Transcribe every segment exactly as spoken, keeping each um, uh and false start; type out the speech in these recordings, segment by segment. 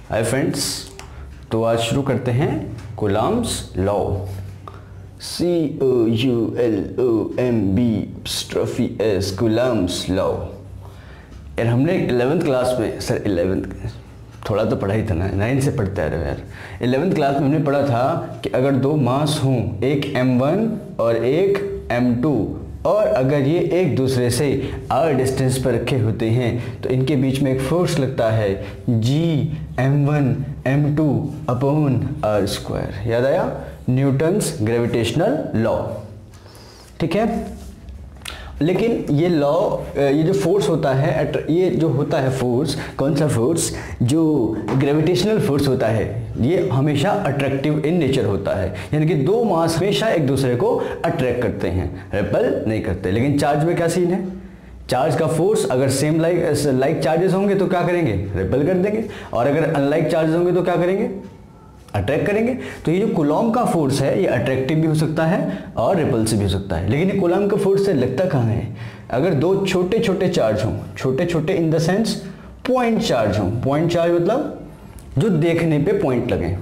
Hi friends, तो आज शुरू करते हैं Coulomb's law. C O U L O M B apostrophe S Coulomb's law. यार हमने इलेवेंथ क्लास में, सर इलेवेंथ थोड़ा तो पढ़ा ही था ना, नाइन से पढ़ते आ रहे हो यार। इलेवेंथ क्लास में हमने पढ़ा था कि अगर दो मास हों, एक एम वन और एक एम टू, और अगर ये एक दूसरे से आर डिस्टेंस पर रखे होते हैं तो इनके बीच में एक फोर्स लगता है G M one M two upon are square. याद आया? Newton's gravitational law. ठीक है, लेकिन ये लॉ, ये जो फोर्स होता है, ये जो होता है फोर्स, कौन सा फोर्स? जो ग्रेविटेशनल फोर्स होता है, ये हमेशा अट्रैक्टिव इन नेचर होता है। यानी कि दो मास हमेशा एक दूसरे को अट्रैक्ट करते हैं, रिपेल नहीं करते। लेकिन चार्ज में क्या सीन है? चार्ज का फोर्स अगर सेम लाइक लाइक चार्जेस होंगे तो क्या करेंगे? रिपेल कर देंगे, और अगर अनलाइक चार्जेस होंगे तो क्या करेंगे? अट्रैक्ट करेंगे। तो ये जो कूलॉम्ब का फोर्स है, ये अट्रैक्टिव भी हो सकता है और रिपल्सिव भी हो सकता है। लेकिन ये कूलॉम्ब का फोर्स से लगता कहाँ है? अगर दो छोटे छोटे चार्ज हों, छोटे छोटे in the sense point charge हों। पॉइंट चार्ज मतलब जो देखने पे पॉइंट लगे,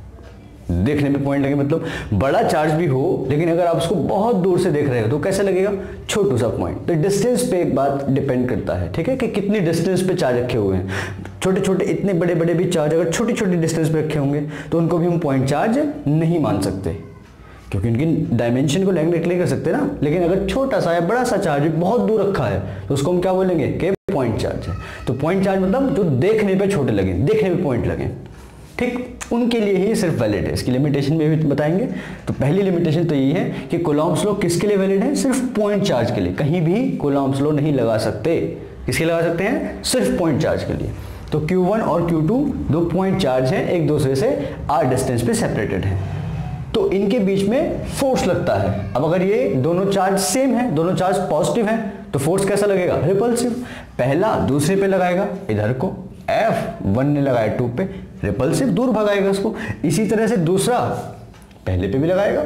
देखने पे पॉइंट लगे मतलब बड़ा चार्ज भी हो, लेकिन अगर आप उसको बहुत दूर से देख रहे हो तो कैसे लगेगा? छोटू सा पॉइंट। तो डिस्टेंस पे एक बात डिपेंड करता है, ठीक है, कि कितनी डिस्टेंस पे चार्ज रखे हुए हैं। छोटे छोटे, इतने बड़े बड़े भी चार्ज अगर छोटी छोटी डिस्टेंस पे रखे होंगे तो उनको भी हम पॉइंट चार्ज नहीं मान सकते, क्योंकि उनकी डायमेंशन को नेगलेक्ट नहीं कर सकते ना। लेकिन अगर छोटा सा या बड़ा सा चार्ज बहुत दूर रखा है तो उसको हम क्या बोलेंगे? कि पॉइंट चार्ज है। तो पॉइंट चार्ज मतलब जो देखने पे छोटे लगे, देखने पे पॉइंट लगे, ठीक, उनके लिए ही सिर्फ वैलिड है। इसकी लिमिटेशन में भी बताएंगे। तो पहली लिमिटेशन तो यही है कि कूलॉम्ब्स लॉ किसके लिए वैलिड है? सिर्फ पॉइंट चार्ज के लिए। कहीं भी कूलॉम्ब्स लॉ नहीं लगा सकते। किसके लगा सकते हैं? सिर्फ पॉइंट चार्ज के लिए। तो क्यू वन और क्यू टू दो पॉइंट चार्ज हैं, एक दूसरे से आर डिस्टेंस पे सेपरेटेड हैं, तो इनके बीच में फोर्स लगता है। अब अगर ये दोनों चार्ज सेम है, दोनों चार्ज पॉजिटिव हैं, तो फोर्स कैसा लगेगा? रिपल्सिव। पहला दूसरे पे लगाएगा, इधर को एफ वन ने लगाया टू पे, रिपल्सिव, दूर भगाएगा उसको। इसी तरह से दूसरा पहले पे भी लगाएगा,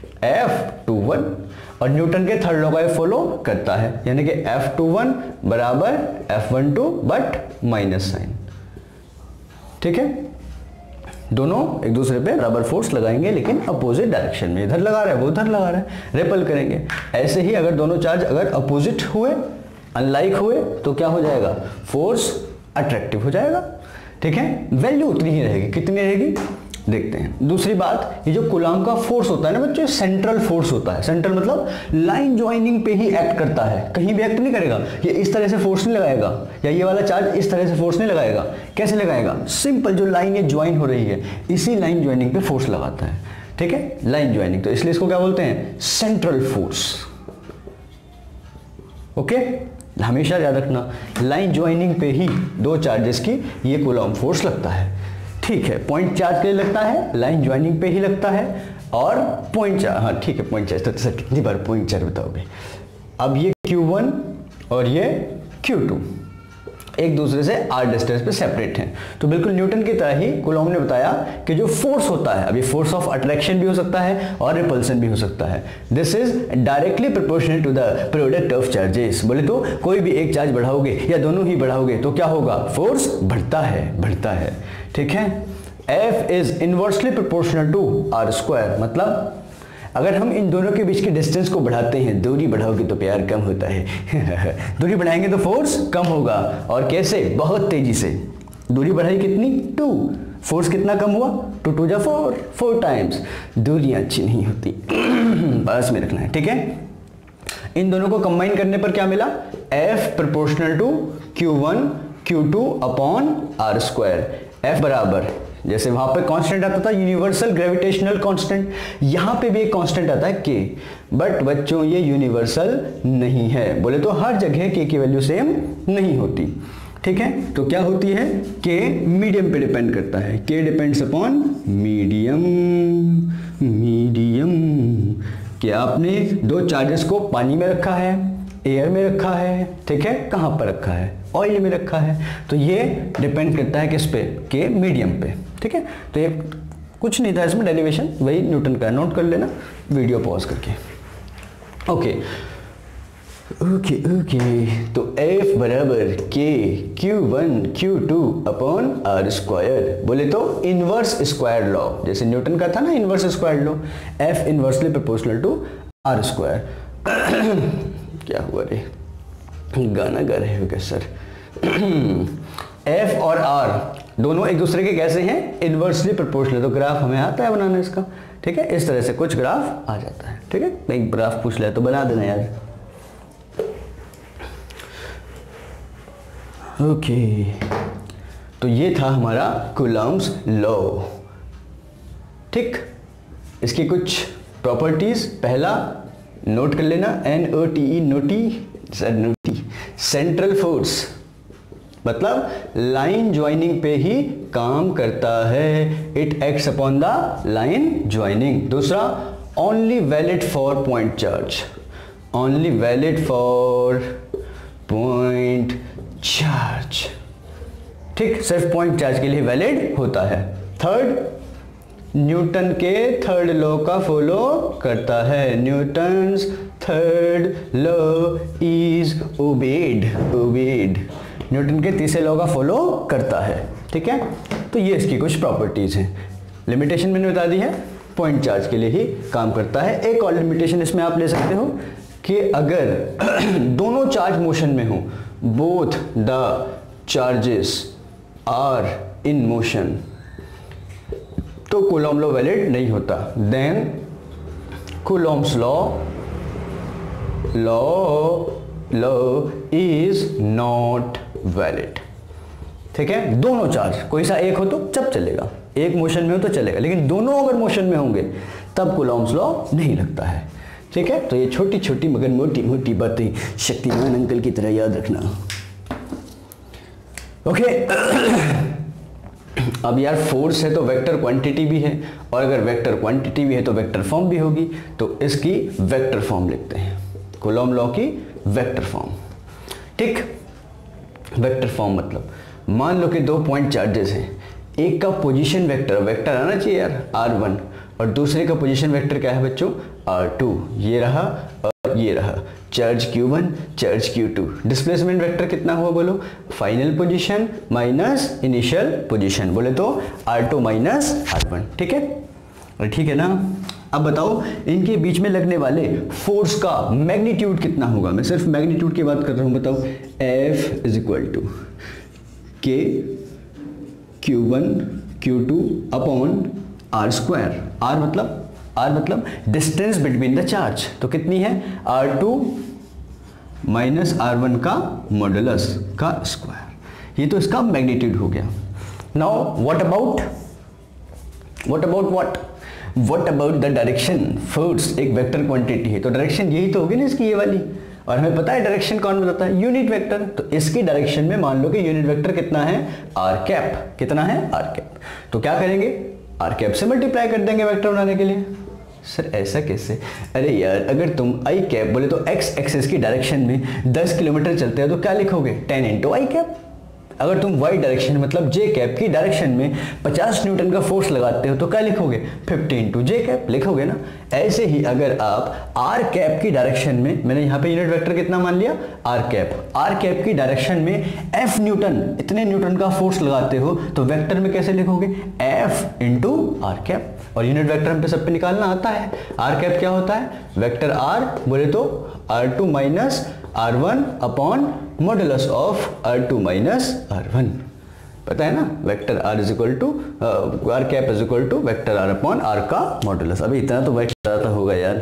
एफ टू वन, और न्यूटन के थर्ड लॉ का फॉलो करता है, यानी कि एफ टू वन बराबर F one two but minus sign. ठीक है, दोनों एक दूसरे पे बराबर फोर्स लगाएंगे, लेकिन अपोजिट डायरेक्शन में। इधर लगा रहा है, वो उधर लगा रहा है, रिपल करेंगे। ऐसे ही अगर दोनों चार्ज अगर अपोजिट हुए, अनलाइक हुए, तो क्या हो जाएगा? फोर्स अट्रैक्टिव हो जाएगा। ठीक है, वैल्यू उतनी ही रहेगी। कितनी रहेगी? देखते हैं। दूसरी बात, ये जो कूलॉम्ब का फोर्स होता है ना बच्चों, सेंट्रल फोर्स होता है। सेंट्रल मतलब लाइन ज्वाइनिंग पे ही एक्ट करता है, कहीं भी एक्ट नहीं करेगा। ये इस तरह से फोर्स नहीं लगाएगा, या ये वाला चार्ज इस तरह से फोर्स नहीं लगाएगा। कैसे लगाएगा? सिंपल, जो लाइन ये ज्वाइन हो रही है, इसी लाइन ज्वाइनिंग पे फोर्स लगाता है। ठीक है, लाइन ज्वाइनिंग। तो इसलिए इसको क्या बोलते हैं? Central force. ओके, हमेशा याद रखना, लाइन ज्वाइनिंग पे ही दो चार्जेस की ये कूलॉम्ब फोर्स लगता है। ठीक है, पॉइंट चार्ज के लिए लगता है, लाइन ज्वाइनिंग पे ही लगता है, और पॉइंट चार्ज, हाँ ठीक है, पॉइंट चार्ज। तो सर कितनी बार पॉइंट चार्ज बताओगे? अब ये क्यू वन और ये क्यू टू एक दूसरे से आर डिस्टेंस पे सेपरेट हैं। तो बिल्कुल न्यूटन की तरह ही कूलॉम्ब ने बताया कि जो फोर्स होता है, अभी फोर्स ऑफ अट्रैक्शन भी हो सकता है और रिपल्सन भी हो सकता है। This is directly proportional to the product of charges. बोले तो कोई भी एक चार्ज बढ़ाओगे या दोनों ही बढ़ाओगे तो क्या होगा? फोर्स बढ़ता है, बढ़ता है। ठीक है, F is inversely proportional to R square. मतलब अगर हम इन दोनों के बीच के डिस्टेंस को बढ़ाते हैं, दूरी बढ़ाओगे तो प्यार कम होता है दूरी बढ़ाएंगे तो फोर्स कम होगा। और कैसे? बहुत तेजी से। दूरी बढ़ाई कितनी? टू। फोर्स कितना कम हुआ? टू टू जा फोर, फोर टाइम्स। दूरियां अच्छी नहीं होती पास में रखना है। ठीक है, इन दोनों को कंबाइन करने पर क्या मिला? F proportional to Q one Q two upon are square. F बराबर, जैसे वहां पे कांस्टेंट आता था यूनिवर्सल ग्रेविटेशनल कांस्टेंट, यहां पे भी एक कांस्टेंट आता है k, बट बच्चों ये यूनिवर्सल नहीं है। बोले तो हर जगह k की वैल्यू सेम नहीं होती। ठीक है, तो क्या होती है? k मीडियम पे डिपेंड करता है। k depends upon medium. Medium क्या आपने दो चार्जेस को पानी में रखा है, एयर में रखा है, ठीक है, कहां पर रखा है? ऑयल में रखा है। तो ये डिपेंड करता है किस पे? के मीडियम पे। ठीक है, तो ये कुछ नहीं था इसमें, डेरिवेशन वही न्यूटन का, नोट कर लेना वीडियो पॉज करके। ओके, ओके ओके, तो F बराबर k Q one Q two upon are square, बोले तो इनवर्स स्क्वायर लॉ, जैसे न्यूटन का था ना inverse square law, F inversely proportional to R square. क्या हुआ रे, गाना गा रहे हो क्या सर? F और R दोनों एक दूसरे के कैसे हैं, इनवर्सली प्रोपोर्शनल। तो ग्राफ हमें आता है बनाना इसका, ठीक है, इस तरह से कुछ ग्राफ आ जाता है, ठीक है। एक ग्राफ पूछ ले तो बना देना यार। Okay okay. तो ये था हमारा कूलम्ब्स लॉ, ठीक। इसकी कुछ प्रॉपर्टीज, पहला नोट कर लेना, एन ओ टी ई, नोटी, नोटी, सेंट्रल फोर्स, मतलब लाइन ज्वाइनिंग पे ही काम करता है, it acts upon the line joining. दूसरा, only valid for point charge, only valid for point charge, ठीक, सिर्फ पॉइंट चार्ज के लिए वैलिड होता है। थर्ड, न्यूटन के थर्ड लॉ का फॉलो करता है, Newton's third law is obeyed, obeyed, Newton के तीसरे लॉ का फॉलो करता है, ठीक है। तो ये इसकी कुछ प्रॉपर्टीज हैं। लिमिटेशन मैंने बता दी है, पॉइंट चार्ज के लिए ही काम करता है। एक और लिमिटेशन इसमें आप ले सकते हो कि अगर दोनों चार्ज मोशन में हो, both the charges are in motion, तो कूलॉम्ब लॉ वैलिड नहीं होता। Then Coulomb's law law law is not valid, ठीक है। दोनों चार्ज, कोई सा एक हो तो जब चलेगा, एक मोशन में हो तो चलेगा, लेकिन दोनों अगर मोशन में होंगे तब कूलॉम्ब्स लॉ नहीं लगता है, ठीक है। तो ये छोटी छोटी मगर मोटी मोटी बातें शक्तिमान अंकल की तरह याद रखना, ओके। अब यार फोर्स है तो वेक्टर क्वांटिटी भी है, और अगर वेक्टर क्वांटिटी भी है तो वेक्टर फॉर्म भी होगी, तो इसकी वेक्टर फॉर्म लिखते हैं, कूलॉम्ब लॉ की वेक्टर फॉर्म, ठीक। वेक्टर फॉर्म मतलब मान लो कि दो पॉइंट चार्जेस हैं, एक का पोजीशन वेक्टर, वेक्टर आना चाहिए यार आर वन, और दूसरे का पोजीशन वेक्टर क्या है बच्चों, आर टू, ये रहा और ये रहा, charge Q one, charge Q two. Displacement vector कितना हुआ बोलो, final position minus initial position, बोले तो R two minus R one, ठीक है, ठीक है ना। अब बताओ इनके बीच में लगने वाले फोर्स का मैग्नीट्यूड कितना होगा, मैं सिर्फ मैग्नीट्यूड की बात कर रहा हूं। बताओ, F is equal to K Q one Q two upon are square, are मतलब आर मतलब डिस्टेंस बिटवीन द चार्ज, तो कितनी है, R two minus R one का मॉडुलस का स्क्वायर, ये तो इसका मैग्नीट्यूड हो गया। Now what about what about what what about the direction, force एक वेक्टर क्वांटिटी है, तो डायरेक्शन यही तो होगी ना इसकी, ये वाली, और हमें पता है डायरेक्शन कौन बताता है, यूनिट वेक्टर। तो इसकी डायरेक्शन में मान लो कि यूनिट वेक्टर कितना है, आर कैप, कितना है, आर कैप। तो क्या करेंगे, आर कैप से मल्टीप्लाई कर देंगे वेक्टर बनाने के लिए। सर ऐसा कैसे, अरे यार अगर तुम आई कैप बोले तो एक्स एक्सिस की डायरेक्शन में दस किलोमीटर चलते हो तो क्या लिखोगे, टेन इंटू आई कैप। अगर तुम वाई डायरेक्शन मतलब जे कैप की डायरेक्शन में पचास न्यूटन का फोर्स लगाते हो तो क्या लिखोगे, फिफ्टी इंटू जे कैप लिखोगे ना। ऐसे ही अगर आप आर कैप की डायरेक्शन में, मैंने यहाँ पे यूनिट वेक्टर कितना मान लिया, आर कैप, आर कैप की डायरेक्शन में एफ न्यूटन, इतने न्यूटन का फोर्स लगाते हो तो वेक्टर में कैसे लिखोगे, एफ इंटू आर कैप। और यूनिट वेक्टर हम पे सब पे निकालना आता है, आर कैप क्या होता है, वेक्टर आर बोले तो R two minus R one upon modulus of R two minus R one, पता है ना, vector R is equal to R cap is equal to vector R upon R का modulus. अभी इतना तो वेक्टर आता होगा यार।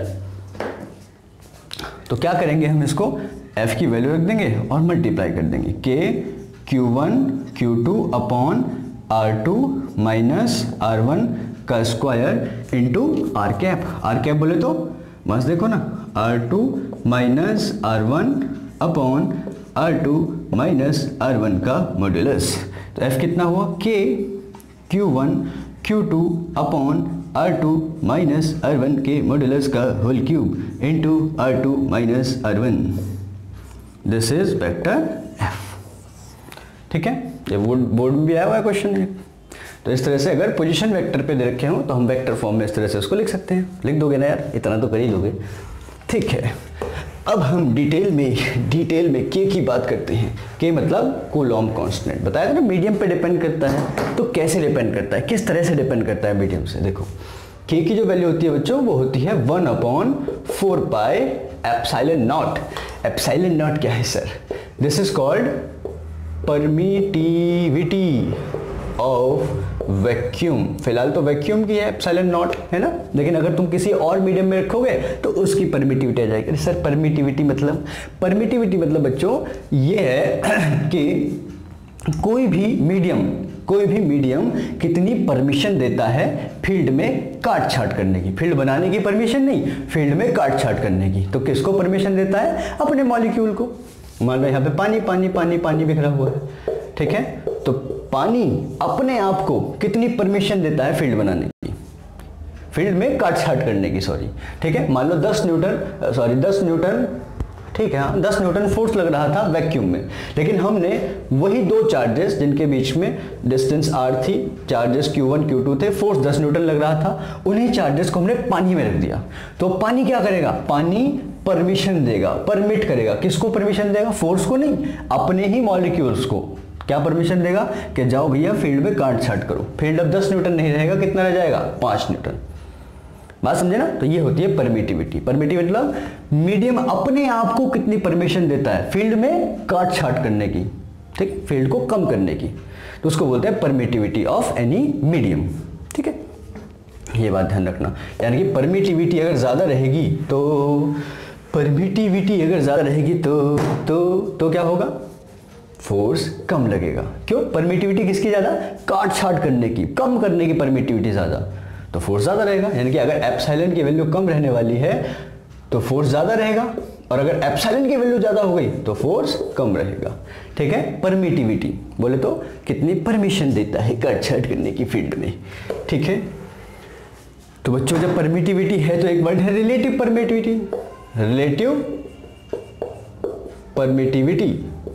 तो क्या करेंगे हम, इसको f की वैल्यू रख देंगे और मल्टीप्लाई कर देंगे, k Q one Q two upon R two minus R one का square into R cap. R cap बोले तो बस देखो ना, R two minus R one upon R two minus R one का मॉडुलस। तो f कितना हुआ, k Q one Q two upon R two minus R one के मॉडुलस का whole cube into R two minus R one. This is vector f, ठीक है। ये board board में भी आया हुआ है क्वेश्चन है। तो इस तरह से अगर पोजीशन वेक्टर पे दे रखे हो तो हम वेक्टर फॉर्म में इस तरह से उसको लिख सकते हैं। लिख दोगे ना यार, इतना तो कर ही दोगे, ठीक है। अब हम डिटेल में डिटेल में के की बात करते हैं। के मतलब कूलॉम्ब कांस्टेंट, बताया था ना मीडियम पे डिपेंड करता है। तो कैसे डिपेंड करता है, किस तरह से डिपेंड करता है मीडियम से? देखो के की जो वैल्यू होती है बच्चों वो होती है one upon four pi epsilon naught. Epsilon naught क्या है sir? This is called permittivity of vacuum. फिलहाल तो वैक्यूम की है एप्सिलॉन नॉट, है ना, लेकिन अगर तुम किसी और मीडियम में रखोगे तो उसकी परमिटिविटी आ जाएगी। सर परमिटिविटी मतलब? परमिटिविटी मतलब बच्चों ये है कि कोई भी मीडियम कोई भी मीडियम कितनी परमिशन देता है फील्ड में काट छाट करने की। फील्ड बनाने की परमिशन नहीं, फील्ड में काट छाट करने की। तो किसको परमिशन देता है? अपने मॉलिक्यूल को। मान लो यहाँ पे पानी पानी पानी पानी बिखरा हुआ है, ठीक है, तो पानी अपने आप को कितनी परमिशन देता है फील्ड बनाने की, फील्ड में काट छाट करने की, सॉरी, ठीक है। मान लो दस न्यूटन सॉरी दस न्यूटन ठीक है, हाँ दस न्यूटन फोर्स लग रहा था वैक्यूम में, लेकिन हमने वही दो चार्जेस जिनके बीच में डिस्टेंस आर थी, charges Q one Q two थे, फोर्स दस न्यूटन लग रहा था, उन्हीं चार्जेस को हमने पानी में रख दिया। तो पानी क्या करेगा? पानी परमिशन देगा, परमिट करेगा। किसको परमिशन देगा? फोर्स को नहीं, अपने ही मॉलिक्यूल्स को। क्या परमिशन देगा? कि जाओ भैया फील्ड में काट छाट करो। फील्ड अब दस न्यूटन नहीं रहेगा, कितना रह जाएगा? पांच न्यूटन। बात समझे ना? तो ये होती है परमिटिविटी। परमिटिविटी मतलब मीडियम अपने आप को कितनी परमिशन देता है फील्ड में काट छाट करने की, ठीक, फील्ड को कम करने की, तो उसको बोलते हैं परमिटिविटी ऑफ एनी मीडियम, ठीक है। ये बात ध्यान रखना, यानी कि परमिटिविटी अगर ज्यादा रहेगी तो परमिटिविटी अगर ज्यादा रहेगी तो तो तो क्या होगा? फोर्स कम लगेगा। क्यों? परमिटिविटी किसकी ज्यादा? काट छाट करने की, कम करने की परमिटिविटी ज्यादा, तो फोर्स ज्यादा रहेगा। यानी कि अगर एप्सिलॉन की वैल्यू कम रहने वाली है तो फोर्स ज्यादा रहेगा, और अगर एप्सिलॉन की वैल्यू ज्यादा हो गई तो फोर्स कम रहेगा, ठीक है। परमिटिविटी बोले तो कितनी परमिशन देता है काट छाट करने की फील्ड में, ठीक है। तो बच्चों जब परमिटिविटी है तो एक वर्ड है relative permittivity. Relative permittivity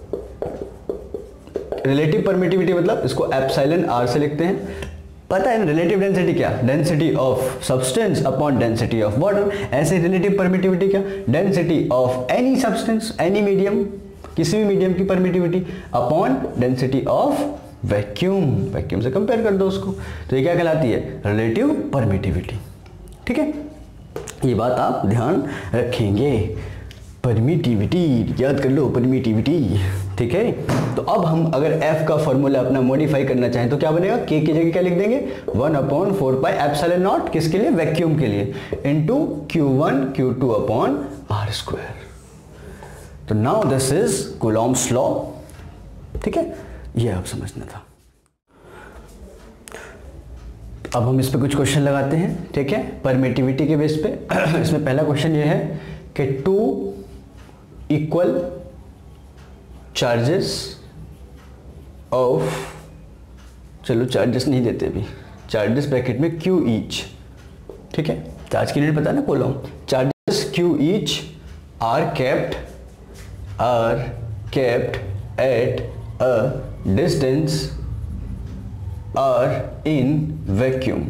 relative permittivity मतलब इसको एप्सिलॉन आर से लिखते हैं। पता है रिलेटिव डेंसिटी क्या? Density of substance upon density of water. ऐसे रिलेटिव परमिटिविटी क्या? Density of any substance, any medium, किसी भी मीडियम की permittivity upon density of vacuum. Vacuum से कंपेयर कर दो उसको, तो ये क्या कहलाती है? रिलेटिव परमिटिविटी, ठीक है। ये बात आप ध्यान रखेंगे। परमिटिविटी याद कर लो, परमिटिविटी, ठीक है। तो अब हम अगर f का फॉर्मूला अपना मॉडिफाई करना चाहें तो क्या बनेगा? k की जगह क्या लिख देंगे? One upon four pi epsilon naught, किसके लिए? वैक्यूम के लिए, into Q one Q two upon are square. तो now this is Coulomb's law, ठीक है, ये आप समझना था। अब हम इस पे कुछ क्वेश्चन लगाते हैं, ठीक है, परमिटिविटी के बेस पे। इसमें पहला क्वेश्चन ये है कि टू इक्वल चार्जेस ऑफ, चलो चार्जेस नहीं देते अभी, चार्जेस ब्रैकेट में क्यू ईच, ठीक है, चार्ज की यूनिट पता है ना coulomb. Charges Q each are kept are kept at a distance R in vacuum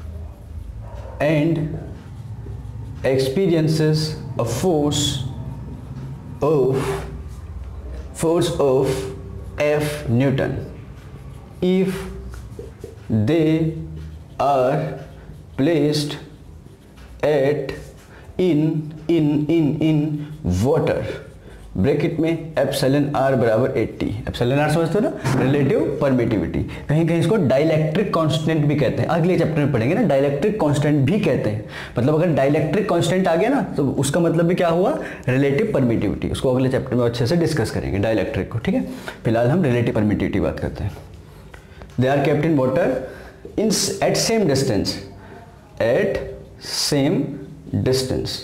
and experiences a force of force of F Newton if they are placed at in in in in water bracket में epsilon R बराबर eighty. Epsilon R समझते हो ना? Relative permittivity. कहीं कहीं इसको dielectric constant भी कहते हैं, अगले चैप्टर में पढ़ेंगे ना, डाइलेक्ट्रिक कांस्टेंट भी कहते हैं। मतलब अगर डाइलेक्ट्रिक कांस्टेंट आ गया ना तो उसका मतलब भी क्या हुआ? Relative permittivity. उसको अगले चैप्टर में अच्छे से डिस्कस करेंगे डाइलेक्ट्रिक को, ठीक है। फिलहाल हम रिलेटिव परमिटिविटी बात करते हैं। They are kept in water in at same distance at same distance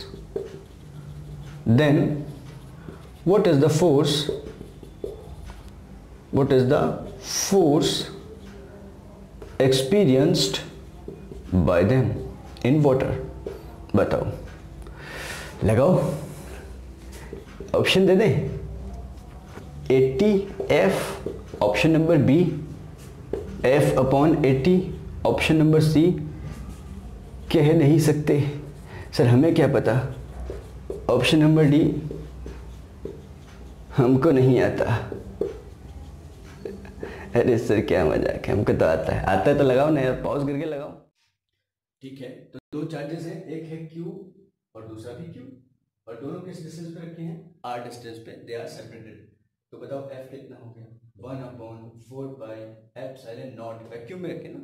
then what is the force what is the force experienced by them in water? बताओ, लगाओ, ऑप्शन दे दें। Eighty F option number B, F upon eighty option number C. कह नहीं सकते sir, हमें क्या पता। ऑप्शन नंबर डी हमको नहीं आता। अरे सर क्या मजाक है, हमको तो आता है। आता है तो लगाओ ना यार, पॉज करके लगाओ। ठीक है, तो दो चार्जेस हैं, एक है Q और दूसरा भी Q, और दोनों किस डिस्टेंस पे रखे हैं? R डिस्टेंस पे, दे आर सेपरेटेड। तो बताओ F कितना हो गया? One upon four pi epsilon naught, vacuum में रखे ना,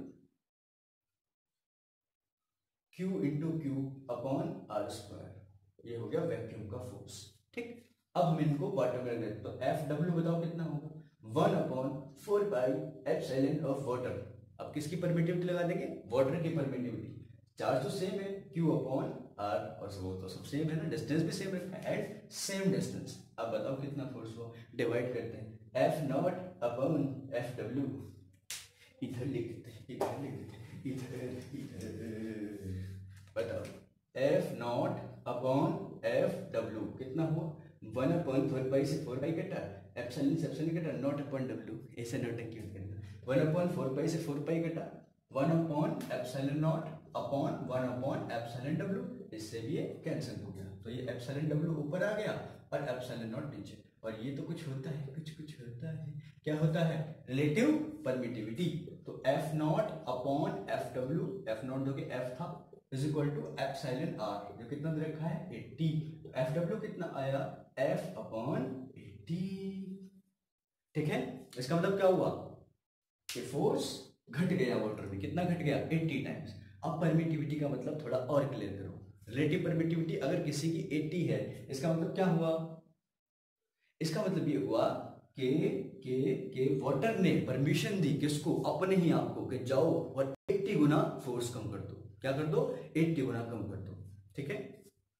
Q into Q upon are square, ये हो गया वैक्यूम का फोर्स। ठीक, अब हम इनको वाटर में रख देते, तो एफ डब्ल्यू बताओ कितना होगा? One upon four pi epsilon of water. अब किसकी परमिटिविटी लगा देंगे? वाटर की परमिटिविटी। चार्ज तो सेम है, Q अपॉन आर, और वो तो सब सेम है ना, डिस्टेंस भी सेम रखा है, एट सेम डिस्टेंस। अब बताओ कितना फोर्स हुआ? डिवाइड करते हैं, F naught upon F W, इधर लिख देते हैं, इधर लिख देते हैं, इधर इधर। बताओ F naught upon F W कितना हुआ? वन अपॉन फोर पाई से फोर पाई कटा, एप्सिलॉन से एप्सिलॉन कटा, नॉट अपॉन डब्ल्यू, ऐसे नोट क्यों करना? वन अपॉन फोर पाई से फोर पाई कटा, one upon epsilon naught upon one upon epsilon W, इससे भी ये कैंसिल हो गया। तो ये एप्सिलॉन डब्ल्यू ऊपर आ गया और एप्सिलॉन नॉट नीचे। और ये तो कुछ होता है, कुछ कुछ होता है, क्या होता है? Relative permittivity. तो F naught upon F W, F naught जो कि एफ था, is equal to epsilon R, जो कितना दे रखा है? एट्टी। तो एफ डब्ल्यू कितना आया? F upon eighty. ठीक है, इसका मतलब क्या हुआ कि फोर्स घट गया वाटर में। कितना घट गया? Eighty times. अब परमिटिविटी का मतलब थोड़ा और क्लियर करो। रिलेटिव परमिटिविटी अगर किसी की एट्टी है, इसका मतलब क्या हुआ? इसका मतलब ये हुआ कि के के वाटर ने परमिशन दी किसको? अपने ही आप को, कि जाओ और एट्टी गुना फोर्स कम कर दो। क्या कर दो? एट्टी गुना कम कर दो। ठीक है,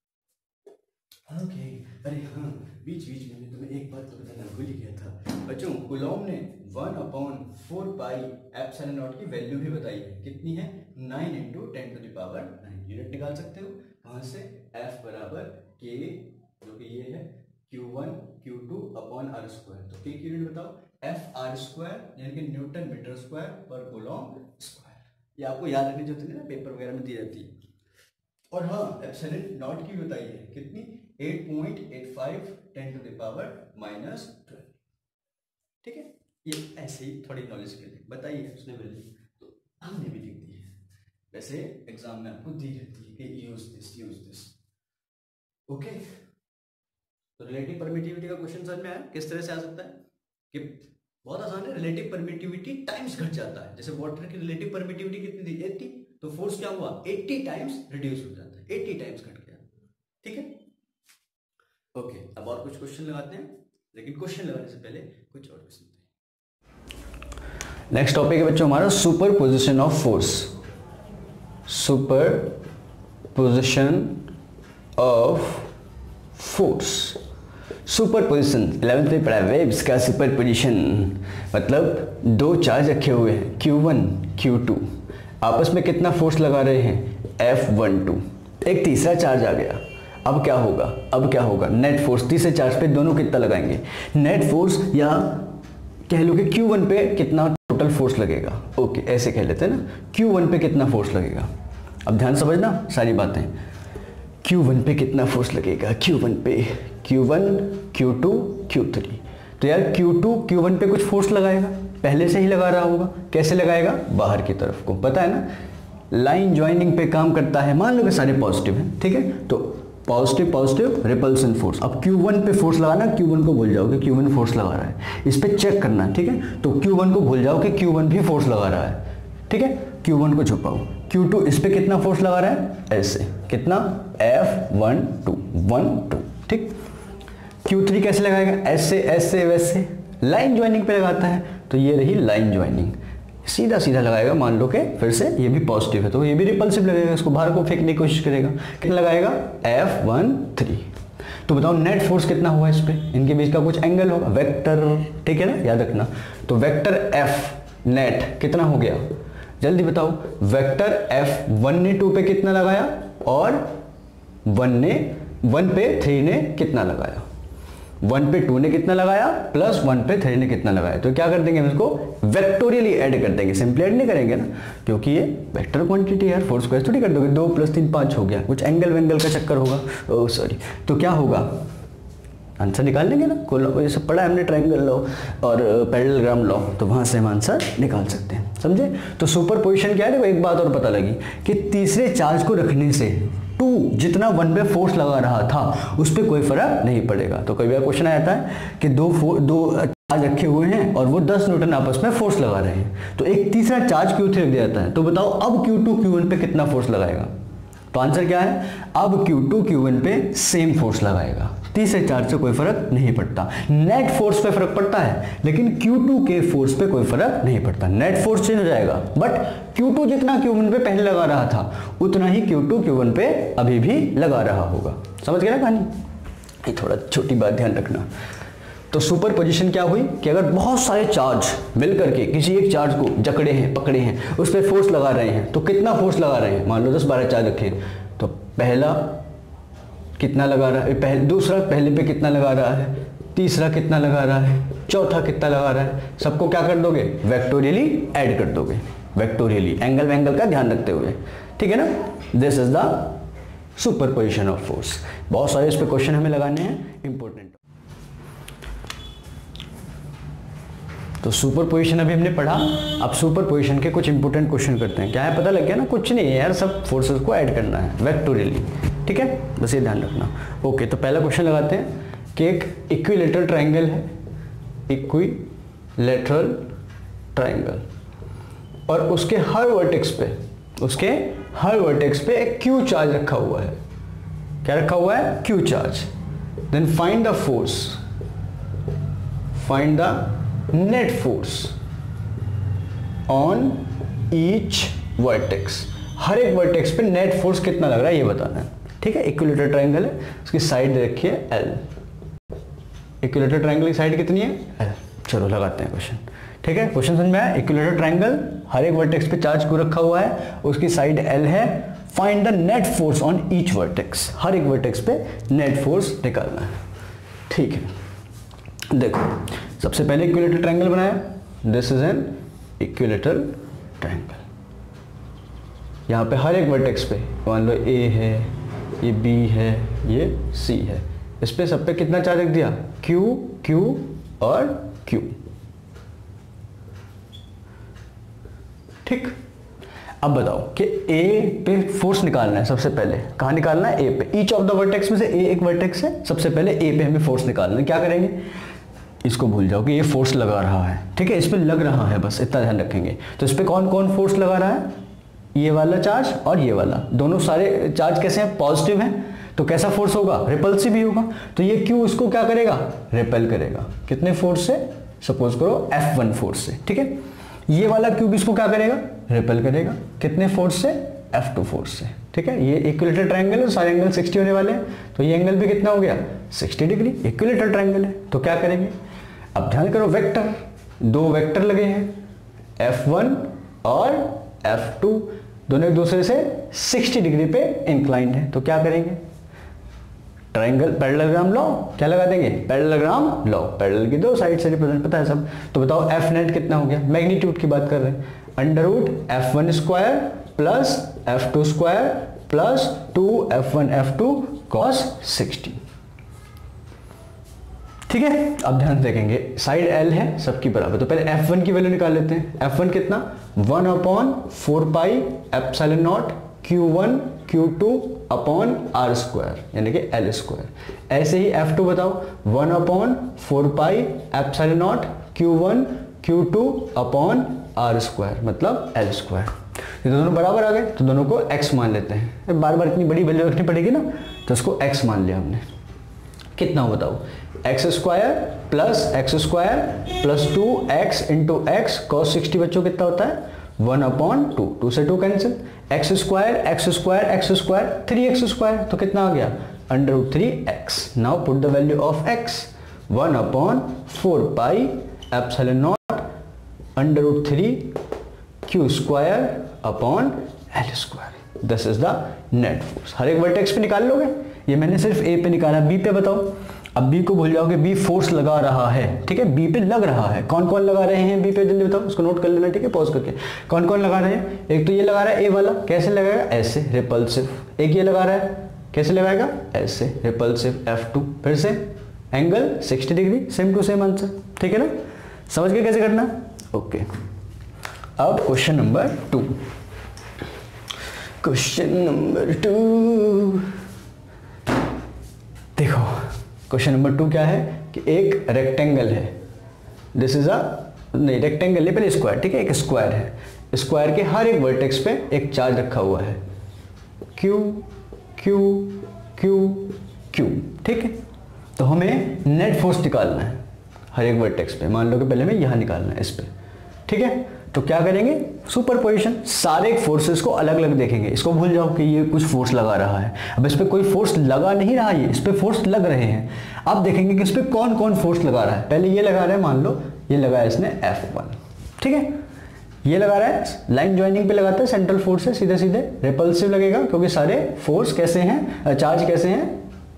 ओके। अरे हाँ, बीच बीच में तुम्हें एक बात तो बताना भूल ही गया था बच्चों। कुलॉम ने one upon four pi epsilon naught की वैल्यू भी बताई है। कितनी है? Nine into ten to the power nine. Unit निकाल सकते हो वहां से। F बराबर के, जो कि ये है Q one Q two upon are square. तो के की यूनिट बताओ? एफ आर स्क्वायर, यानी कि Newton metre square per coulomb square. ये आपको याद रखनी होती है ना, पेपर वगैरह में दी जाती है। और हाँ, एप्सिलॉन नॉट की बताई है कितनी? Eight point eight five ten to the power minus twelve. ठीक है, ये ऐसे ही थोड़ी नॉलेज के लिए बताइए उसने वैल्यू, तो हमने भी लिख दी है। वैसे एग्जाम में आपको दी रहती है कि use this use this. Okay, तो रिलेटिव परमिटिविटी का क्वेश्चन समझ में आया किस तरह से आ सकता है? कि बहुत आसान है। रिलेटिव परमिटिविटी टाइम्स घट जाता है। जैसे वाटर की रिलेटिव परमिटिविटी कितनी थी? एट्टी, तो फोर्स क्या हुआ? एट्टी टाइम्स रिड्यूस हो जाता है, एट्टी टाइम्स घट गया। ठीक है, ओके। अब और कुछ क्वेश्चन लगाते हैं, लेकिन क्वेश्चन लगाने से पहले कुछ और सुनते हैं। नेक्स्ट टॉपिक है बच्चों हमारा superposition of force. Superposition of force. Superposition eleventh में पढ़ा वेव्स का सुपरपोजिशन, मतलब दो चार्ज रखे हुए हैं क्यू वन क्यू टू, आपस में कितना फोर्स लगा रहे हैं? F one two. एक तीसरा चार्ज आ गया, अब क्या होगा? अब क्या होगा? नेट फोर्स तीसरे चार्ज पे दोनों कितना लगाएंगे? नेट फोर्स, या कह लो कि क्यू वन पे कितना टोटल फोर्स लगेगा। ओके, ऐसे कह लेते हैं ना, क्यू वन पे कितना फोर्स लगेगा। अब ध्यान समझना सारी बातें। क्यू वन पे कितना फोर्स लगेगा? क्यू वन पे Q one Q two Q three. तो यार क्यू टू क्यू वन पे कुछ फोर्स लगाएगा, पहले से ही लगा रहा होगा। कैसे लगाएगा? बाहर की तरफ को, पता है ना, लाइन ज्वाइनिंग पे काम करता है। मान लो कि सारे पॉजिटिव हैं, ठीक है, तो पॉजिटिव पॉजिटिव रिपल्सन फोर्स। अब क्यू वन पे फोर्स लगाना, क्यू वन को भूल जाओगे क्यू वन फोर्स लगा रहा है, इस पे चेक करना। ठीक है, तो क्यू वन को भूल जाओ कि क्यू वन भी फोर्स लगा रहा है। ठीक है, क्यू वन को छुपाओ। क्यू टू इस पे कितना फोर्स लगा रहा है? ऐसे, कितना? F one two one two. ठीक, क्यू थ्री कैसे लगाएगा? ऐसे ऐसे वैसे, लाइन ज्वाइनिंग पे लगाता है, तो ये रही लाइन ज्वाइनिंग, सीधा सीधा लगाएगा। मान लो कि फिर से ये भी पॉजिटिव है, तो ये भी रिपल्सिव लगेगा, इसको बाहर को फेंकने की कोशिश करेगा। कितना लगाएगा? F one three. तो बताओ नेट फोर्स कितना हुआ इस पे? इनके बीच का कुछ एंगल होगा, वेक्टर। ठीक है ना, याद रखना। तो वेक्टर एफ नेट कितना हो गया? जल्दी बताओ। वेक्टर एफ वन ने टू पे कितना लगाया, और वन ने वन पे थ्री ने कितना लगाया? वन पे टू ने कितना लगाया, प्लस वन पे थ्री ने कितना लगाया। तो क्या कर देंगे हम इसको? वेक्टोरियली ऐड कर देंगे। सिंपली ऐड नहीं करेंगे ना, क्योंकि ये वेक्टर क्वांटिटी है, फोर्स को ऐसे थोड़ी कर दोगे। दो प्लस तीन पाँच हो गया, कुछ एंगल वेंगल का चक्कर होगा। Oh sorry. तो क्या होगा? आंसर निकाल लेंगे ना, कोलम्ब ये सब पढ़ा है हमने, ट्रायंगल लॉ और पैरेललोग्राम लॉ, तो वहाँ से हम आंसर निकाल सकते हैं, समझे। तो सुपरपोजिशन क्या है, देखो एक बात और पता लगी कि तीसरे चार्ज को रखने से टू जितना वन पे फोर्स लगा रहा था उस पर कोई फर्क नहीं पड़ेगा। तो कई बार क्वेश्चन आता है कि दो दो चार्ज रखे हुए हैं और वो दस न्यूटन आपस में फोर्स लगा रहे हैं, तो एक तीसरा चार्ज क्यू थ्री रख दिया जाता है, तो बताओ अब क्यू टू क्यू वन पे कितना फोर्स लगाएगा। तो आंसर क्या है, अब क्यू टू क्यू वन पे सेम फोर्स लगाएगा, तीसरे चार्ज से कोई फर्क नहीं पड़ता। नेट फोर्स पे फर्क पड़ता है लेकिन क्यू टू के फोर्स पे कोई फर्क नहीं पड़ता, नेट फोर्स चेंज हो जाएगा बट क्यू टू जितना क्यू वन पे पहले लगा रहा था उतना ही क्यू टू क्यू वन पे अभी भी लगा रहा होगा। समझ गया ना कहानी, ये थोड़ा छोटी बात ध्यान रखना। तो सुपर पोजिशन क्या हुई कि अगर बहुत सारे चार्ज मिल करके किसी एक चार्ज को जकड़े हैं, पकड़े हैं, उस पर फोर्स लगा रहे हैं, तो कितना फोर्स लगा रहे हैं, मान लो दस बारह चार्ज रखे, तो पहला कितना लगा रहा है, पहले दूसरा पहले पे कितना लगा रहा है, तीसरा कितना लगा रहा है, चौथा कितना लगा रहा है, सबको क्या कर दोगे, वेक्टोरियली ऐड कर दोगे, वेक्टोरियली एंगल एंगल का ध्यान रखते हुए, ठीक है ना। This is the superposition of force. बहुत सारे इस पे क्वेश्चन हमें लगाने हैं इंपॉर्टेंट। तो सुपरपोजिशन अभी हमने पढ़ा, अब सुपरपोजिशन के कुछ इंपॉर्टेंट क्वेश्चन करते हैं। क्या है पता लग गया ना, कुछ नहीं है यार, सब फोर्सेस को ऐड करना है वेक्टोरियली, ठीक है, बस ये ध्यान रखना। ओके, तो पहला क्वेश्चन लगाते हैं कि एक इक्विलेटरल ट्रायंगल है, इक्विलेटरल ट्रायंगल, और उसके हर वर्टेक्स पे उसके हर वर्टेक्स पे एक क्यू चार्ज रखा हुआ है। क्या रखा हुआ है, Q charge. Then find the force, find the net force on each vertex. हर एक वर्टेक्स पे नेट फोर्स कितना लग रहा है ये बताना है, ठीक है। इक्विलेटरल ट्रायंगल है, उसकी साइड रखिए एल, इक्विलेटरल ट्रायंगल की साइड कितनी है, एल। चलो लगाते हैं क्वेश्चन, ठीक है। क्वेश्चन समझ में आया, इक्विलेटरल ट्रायंगल, हर एक वर्टेक्स पे चार्ज को रखा हुआ है, उसकी साइड एल है, find the net force on each vertex, हर एक वर्टेक्स पे नेट फोर्स निकालना है, ठीक है। देखो सबसे पहले इक्विलेटरल ट्रायंगल बनाया, this is an equilateral triangle. यहाँ पे हर एक वर्टेक्स पे मान लो ए है, ये बी है, ये सी है, इस पे सब पे कितना चार्ज रख दिया, क्यू, क्यू और क्यू, ठीक। अब बताओ कि ए पे फोर्स निकालना है, सबसे पहले कहाँ निकालना है, ए पे। ईच ऑफ द वर्टेक्स में से ए एक वर्टेक्स है, सबसे पहले ए पे हमें फोर्स निकालना है। क्या करेंगे, इसको भूल जाओ कि ये फोर्स लगा रहा है, ठीक है, इस पे लग रहा है, बस इतना ध्यान रखेंगे। तो इस पे कौन कौन फोर्स लगा रहा है, ये वाला चार्ज और ये वाला, दोनों सारे चार्ज कैसे हैं, पॉजिटिव हैं, तो कैसा फोर्स होगा, रिपल्सिव ही होगा। तो ये क्यू इसको क्या करेगा, रिपेल करेगा। कितने फोर्स से, सपोज करो एफ वन फोर्स से, ठीक है। ये वाला क्यूब इसको क्या करेगा, रिपेल करेगा। कितने फोर्स से, एफ टू फोर्स से, ठीक है। ये इक्विलेटरल ट्रायंगल है, सारे एंगल साठ होने वाले हैं, तो ये एंगल भी कितना हो गया, साठ डिग्री। इक्विलेटरल ट्रायंगल है तो क्या करेंगे, अब ध्यान करो, वेक्टर, दो वेक्टर लगे हैं, एफ वन और एफ टू, दोनों एक दूसरे से साठ डिग्री पे इंक्लाइंड है। तो क्या करेंगे, ट्रायंगल पैरेललोग्राम लॉ, क्या लगा देंगे, पैरेललोग्राम लॉ, पैरेलल की दो साइड से रिप्रेजेंट, पता है सब। तो बताओ एफ नेट कितना हो गया, मैग्नीट्यूड की बात कर रहे हैं, under root F one square plus F two square plus two F one F two cos sixty, ठीक है। अब ध्यान देखेंगे, साइड एल है सबकी बराबर, तो पहले एफ वन की वैल्यू निकाल लेते हैं। एफ वन कितना, one upon four pi epsilon naught Q one Q two upon are square, यानी कि एल स्क्वायर। ऐसे ही एफ टू बताओ, one upon four pi epsilon naught Q one Q two upon are square, मतलब L square. ये दोनों बराबर आ गए, तो दोनों को x मान लेते हैं। बार बार इतनी बड़ी वैल्यू रखनी पड़ेगी ना, तो इसको x मान लिया हमने। कितना हो बताओ, x square plus x square plus two x into x cos sixty, बच्चों कितना होता है, वन अपॉन टू, टू से two cancel, x square x square x square three x square, तो कितना आ गया, under root three x. Now put the value of x, one upon four pi epsilon naught under root three Q square upon L square. This is the net force. हर एक vertex पे निकाल लोगे, ये मैंने सिर्फ ए पे निकाला, बी पे बताओ। अब बी को भूल जाओगे, बी फोर्स लगा रहा है, ठीक है, बी पे लग रहा है। कौन कौन लगा रहे हैं बी पे, जल्दी बताओ, उसको नोट कर लेना, ठीक है, पॉज करके। कौन कौन लगा रहे हैं, एक तो ये लगा रहा है ए वाला, कैसे लगाएगा, ऐसे रिपल्सिव। एक ये लगा रहा है, कैसे लगाएगा, ऐसे रिपल्सिव एफ टू। फिर से angle sixty degree, same to same answer, ठीक है ना। समझ गए कैसे करना, ओके। अब question number two, question number two देखो, क्वेश्चन नंबर टू क्या है कि एक रेक्टेंगल है, दिस इज अ, नहीं रेक्टेंगल नहीं पहले स्क्वायर, ठीक है, एक स्क्वायर है, स्क्वायर के हर एक वर्टेक्स पे एक चार्ज रखा हुआ है, Q Q Q Q, ठीक है। तो हमें नेट फोर्स निकालना है हर एक वर्टेक्स पे, मान लो कि पहले हमें यहाँ निकालना है इस पे, ठीक है। तो क्या करेंगे, सुपरपोजिशन, सारे फोर्सेस को अलग अलग देखेंगे। इसको भूल जाओ कि ये कुछ फोर्स लगा रहा है, अब इस पे कोई फोर्स लगा नहीं रहा, ये इस पे फोर्स लग रहे हैं। अब देखेंगे कि इस पे कौन कौन फोर्स लगा रहा है। पहले ये लगा रहा है, मान लो ये लगाया इसने एफ वन, ठीक है, ये लगा रहा है, लाइन ज्वाइनिंग पे लगाता है, सेंट्रल फोर्स है, सीधे सीधे रिपल्सिव लगेगा क्योंकि सारे फोर्स कैसे हैं, चार्ज कैसे हैं,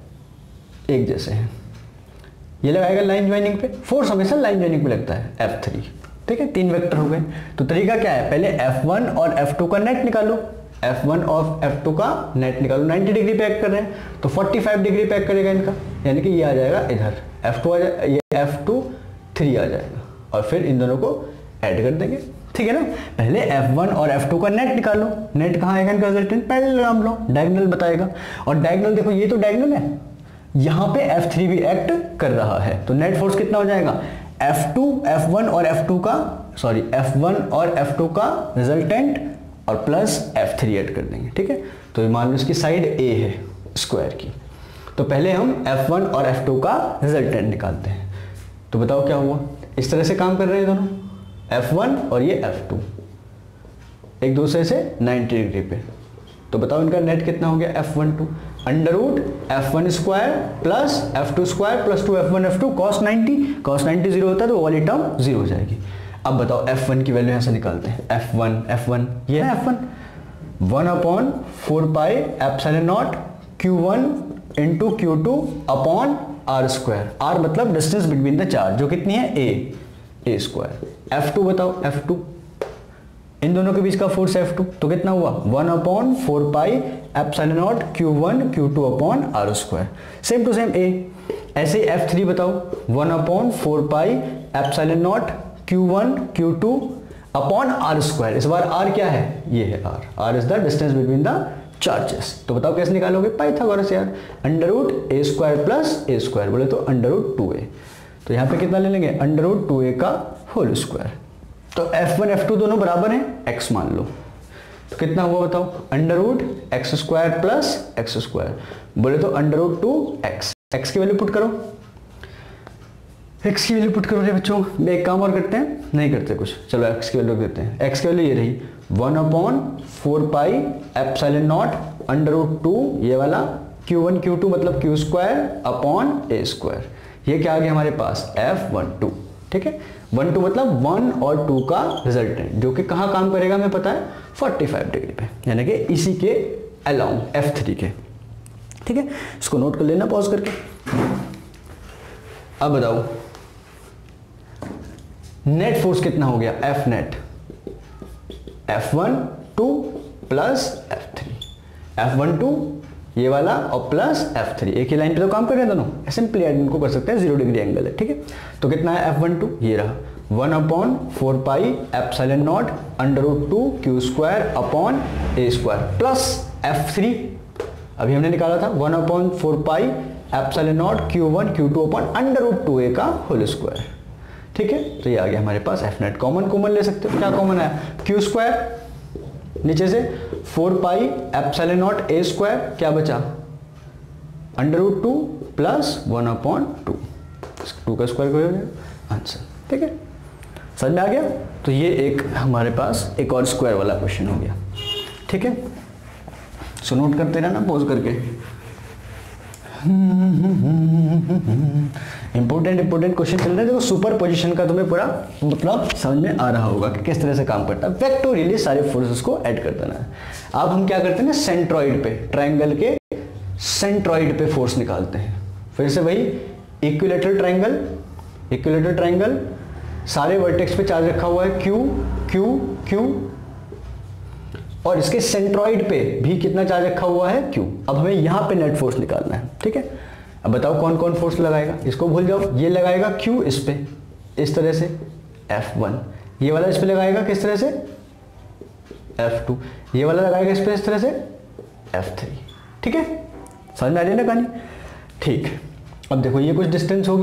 एक जैसे हैं। ये लगाएगा लाइन ज्वाइनिंग पे, फोर्स हमेशा लाइन ज्वाइनिंग पे लगता है, एफ थ्री, ठीक है। तीन वेक्टर हो गए। तो तरीका क्या है, पहले एफ वन और एफ टू का नेट निकालो, एफ वन और एफ टू का नेट निकालो। नाइंटी डिग्री पे एक्ट कर रहे हैं तो फोर्टी फाइव डिग्री पे एक्ट करेगा इनका, यानी कि ये आ जाएगा इधर, एफ टू आ जाएगा, ये एफ टू थ्री आ जाएगा, और फिर इन दोनों को ऐड कर देंगे, ठीक है ना। पहले एफ वन और एफ टू का नेट निकालो, नेट कहाँ आएगा इनका रिजल्टेंट, पैरेललोग्राम लो, डायगोनल बताएगा। और डायगोनल देखो, ये तो डायगोनल है, यहाँ पे एफ थ्री भी एक्ट कर रहा है, तो नेट फोर्स कितना हो जाएगा, एफ टू, एफ वन और एफ टू का, सॉरी एफ वन और एफ टू का रिजल्टेंट और प्लस एफ थ्री ऐड कर देंगे, ठीक है। तो मान लो इसकी साइड ए है स्क्वायर की, तो पहले हम एफ वन और एफ टू का रिजल्टेंट निकालते हैं। तो बताओ क्या हुआ, इस तरह से काम कर रहे हैं दोनों, एफ वन और ये एफ टू एक दूसरे से नाइंटी डिग्री पे। तो बताओ इनका नेट कितना हो गया, F one two under root F one square plus F two square plus two F one F two cos ninety, cos ninety zero होता है तो वो वाली टर्म जीरो हो जाएगी। अब बताओ एफ वन की वैल्यू यहां से निकालते हैं, एफ वन एफ वन ये है F one, one upon four pi epsilon naught Q one into Q two upon are square, are मतलब डिस्टेंस बिटवीन द चार्ज जो कितनी है A, A square. F two बताओ, एफ टू इन दोनों के बीच का फोर्स एफ टू, तो कितना हुआ, one upon four pi epsilon naught Q one Q two upon are square, same to same A. ऐसे एफ थ्री बताओ, one upon four pi epsilon naught Q one Q two upon are square, इस बार R क्या है, ये है R, R is the distance between the charges. तो बताओ कैसे निकालोगे, पाइथागोरस यार, under root A square plus A square, बोले तो अंडर रूट टू ए, तो यहाँ पे कितना ले लेंगे, अंडर रूट टू ए का होल स्क्वायर। तो एफ वन एफ टू दोनों बराबर हैं, x मान लो, तो कितना हुआ बताओ, under root x square plus x square, बोले तो under root two x, x की वैल्यू पुट करो, x की वैल्यू पुट करो रे बच्चों। मैं एक काम और करते हैं, नहीं करते कुछ, चलो x की वैल्यू देते हैं, x की वैल्यू ये रही one upon four pi epsilon naught under root two ये वाला क्यू वन क्यू टू मतलब Q square upon A square, ये क्या आ गया हमारे पास, एफ वन टू, ठीक है। वन टू मतलब वन और टू का रिजल्टेंट, जो कि कहाँ काम करेगा हमें पता है, फोर्टी फाइव डिग्री पे, यानी कि इसी के अलाउंग एफ थ्री के, ठीक है। इसको नोट कर लेना पॉज करके। अब बताओ नेट फोर्स कितना हो गया, F net, F one two plus F three, F one two ये वाला और प्लस एफ थ्री, एक ही लाइन पे तो काम कर रहे हैं दोनों, सिंपली ऐड इनको कर सकते हैं, जीरो डिग्री एंगल है, ठीक है। तो कितना है एफ वन टू, ये रहा one upon four pi epsilon naught under root two Q square upon A square plus F three, अभी हमने निकाला था one upon four pi epsilon naught Q one Q two upon under root two A का whole square, ठीक है। तो ये आ गया हमारे पास एफ नेट, कॉमन कॉमन ले सकते हो, क्या कॉमन है, क्यू स्क्वायर नीचे से four pi epsilon naught A square, क्या बचा under root two plus one upon two, two का स्क्वायर हो जाएगा आंसर, ठीक है। समझ में आ गया। तो ये एक हमारे पास एक और स्क्वायर वाला क्वेश्चन हो गया, ठीक है। सो नोट करते रहना पॉज करके, इंपोर्टेंट इंपोर्टेंट क्वेश्चन चल रहे हैं। देखो सुपर पोजिशन का तुम्हें पूरा मतलब समझ में आ रहा होगा कि किस तरह से काम करता है, वेक्टोरियली सारे फोर्सेस को ऐड कर देना है। अब हम क्या करते हैं, सेंट्रॉइड पे, ट्रायंगल के सेंट्रॉइड पे फोर्स निकालते हैं। फिर से वही इक्विलेटरल ट्रायंगल, इक्विलेटरल ट्रायंगल, सारे वर्टेक्स पे चार्ज रखा हुआ है Q Q Q, और इसके सेंट्रॉइड पे भी कितना चार्ज रखा हुआ है Q। अब हमें यहाँ पे नेट फोर्स निकालना है, ठीक है। अब बताओ कौन कौन फोर्स लगाएगा, इसको भूल जाओ, ये लगाएगा Q इस पे इस तरह से एफ वन, ये वाला इस पे लगाएगा किस तरह से एफ टू, ये वाला लगाएगा इस पे इस तरह से एफ थ्री। ठीक है, समझ में आ रही है ना कहानी? ठीक, अब देखो ये कुछ डिस्टेंस होगी,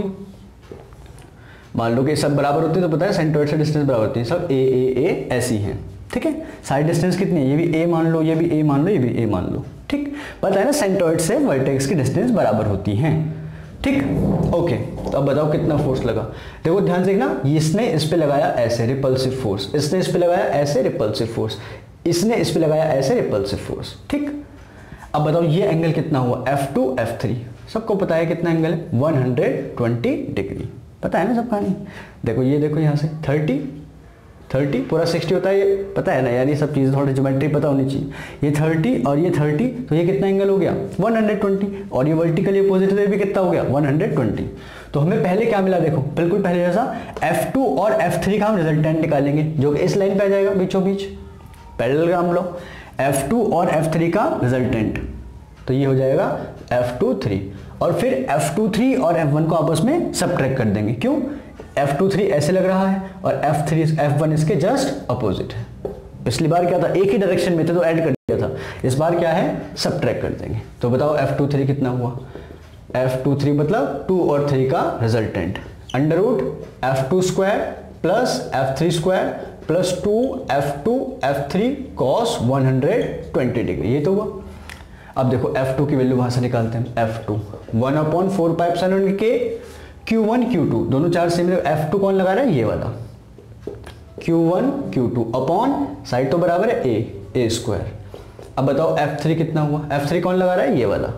मान लो कि सब बराबर होते हैं तो पता है सेंट्रोइड से डिस्टेंस बराबर होती है, सब ए ए ए ऐसी हैं। ठीक है, सारी डिस्टेंस कितनी है, ये भी ए मान लो, ये भी ए मान लो, ये भी ए मान लो। ठीक, पता है ना सेंट्रोइड से वर्टेक्स की डिस्टेंस बराबर होती हैं। ठीक, ओके, तो अब बताओ कितना फोर्स लगा। देखो ध्यान से देखना, इसने इस पे लगाया ऐसे रिपल्सिव फोर्स, इसने इस पे लगाया ऐसे रिपल्सिव फोर्स, इसने इस पे लगाया ऐसे रिपल्सिव फोर्स। ठीक, अब बताओ ये एंगल कितना हुआ, एफ टू एफ थ्री, सबको पता है कितना एंगल है, वन हंड्रेड ट्वेंटी डिग्री, पता है ना सब कहानी। देखो ये देखो यहाँ से थर्टी थर्टी पूरा सिक्सटी होता है, ये पता है ना यार, ये सब चीज़ें थोड़ी ज्योमेट्री पता होनी चाहिए। ये थर्टी और ये थर्टी, तो ये कितना एंगल हो गया, वन हंड्रेड ट्वेंटी, और ये वर्टिकली अपोजिट तो ये भी कितना हो गया, वन हंड्रेड ट्वेंटी। तो हमें पहले क्या मिला, देखो बिल्कुल पहले जैसा एफ टू और एफ थ्री का हम रिजल्टेंट निकालेंगे जो कि इस लाइन पे आ जाएगा बीचों बीच, पैरेललोग्राम लो, एफ टू और एफ थ्री का रिजल्टेंट, तो ये हो जाएगा एफ टू थ्री, और फिर एफ टू थ्री और एफ वन को आपस में सबट्रैक्ट कर देंगे। क्यों, एफ टू थ्री ऐसे लग रहा है और एफ थ्री एफ वन इसके जस्ट अपोजिट है। पिछली बार क्या था, एक ही डायरेक्शन में थे तो ऐड कर दिया था, इस बार क्या है सबट्रैक्ट कर देंगे। तो बताओ एफ टू थ्री कितना हुआ, एफ टू थ्री मतलब टू और थ्री का resultant, under root F two square plus F three square plus two F two F three cos one hundred twenty degree, ये तो हुआ। अब देखो एफ टू की वैल्यू वहां से निकालते हैं, F two one upon four pi epsilon के क्यू वन क्यू टू दोनों चार्ज सेम, एफ टू कौन लगा रहा है, ये वाला Q one Q two upon side तो बराबर है ए ए स्क्वायर। अब बताओ एफ थ्री कितना हुआ, एफ थ्री कौन लगा रहा है, ये वाला